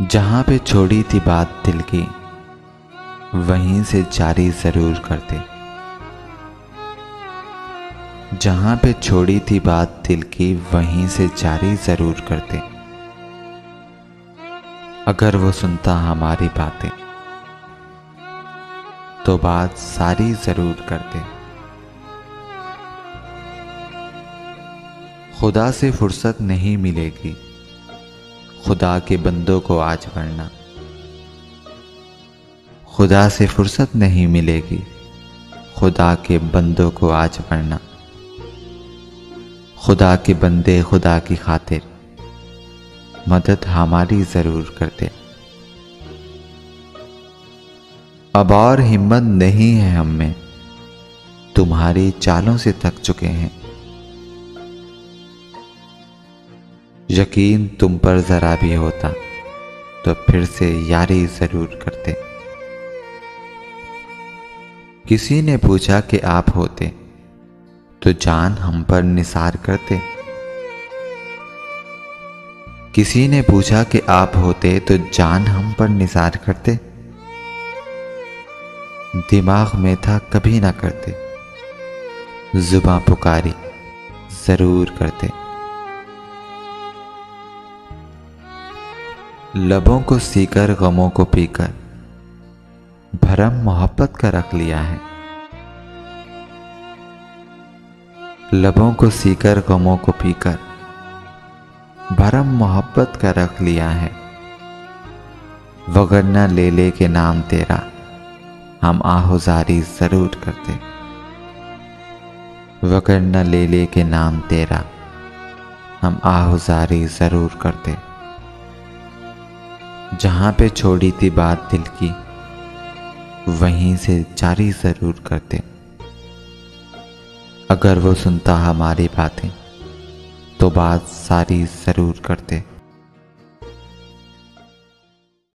जहाँ पे छोड़ी थी बात दिल की वहीं से जारी जरूर करते। जहाँ पे छोड़ी थी बात दिल की वहीं से जारी जरूर करते। अगर वो सुनता हमारी बातें तो बात सारी जरूर करते। खुदा से फुर्सत नहीं मिलेगी खुदा के बंदों को आज वरना। खुदा से फुर्सत नहीं मिलेगी खुदा के बंदों को आज वरना। खुदा के बंदे खुदा की खातिर मदद हमारी जरूर करते। अब और हिम्मत नहीं है हम में तुम्हारी चालों से थक चुके हैं। यकीन तुम पर जरा भी होता तो फिर से यारी जरूर करते। किसी ने पूछा कि आप होते तो जान हम पर निसार करते। किसी ने पूछा कि आप होते तो जान हम पर निसार करते। दिमाग में था कभी ना करते जुबां पुकारी जरूर करते। लबों को सीकर गमों को पीकर भरम मोहब्बत का रख लिया है। लबों को सीकर गमों को पीकर भरम मोहब्बत का रख लिया है। वगरना ले ले के नाम तेरा हम आहोजारी जरूर करते। वगरना ले ले के नाम तेरा हम आहोजारी जरूर करते। जहाँ पे छोड़ी थी बात दिल की वहीं से जारी जरूर करते। अगर वो सुनता हमारी बातें तो बात सारी जरूर करते।